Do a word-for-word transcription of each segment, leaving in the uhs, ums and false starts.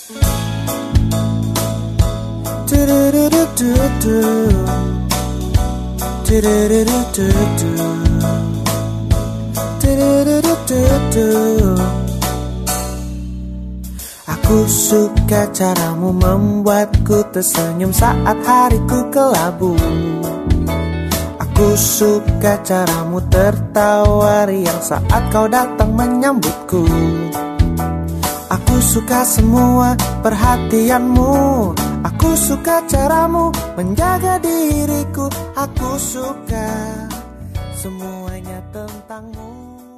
Aku suka caramu membuatku tersenyum saat hariku kelabu. Aku suka caramu tertawa riang saat kau datang menyambutku. Aku suka semua perhatianmu. Aku suka caramu menjaga diriku. Aku suka semuanya tentangmu.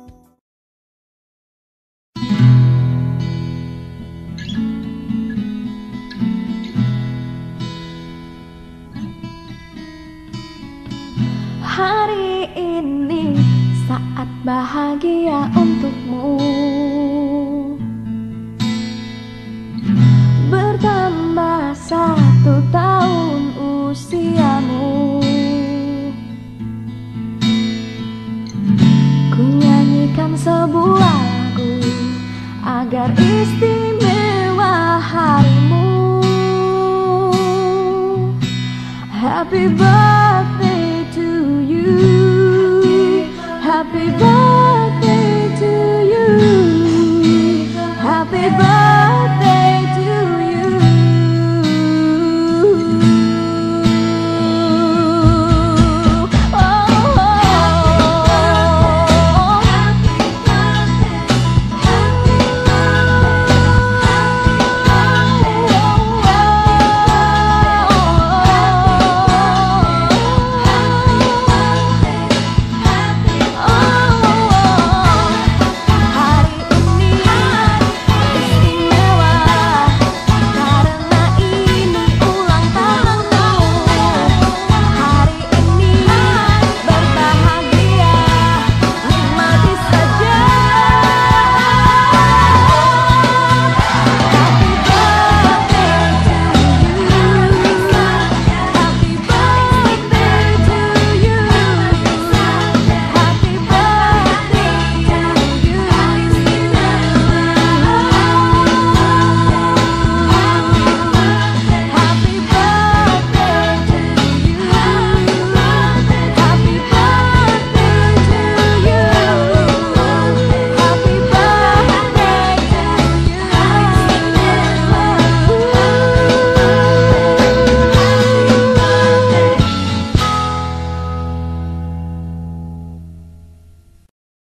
Hari ini saat bahagia untukmu. Bertambah satu tahun usiamu. Ku nyanyikan sebuah lagu agar istimewa harimu. Happy birthday to you. Happy birthday to you. Happy birthday.